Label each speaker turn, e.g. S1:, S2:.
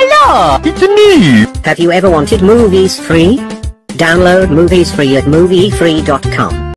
S1: Voila! It's me!
S2: Have you ever wanted movies free? Download movies free at moviefree.com.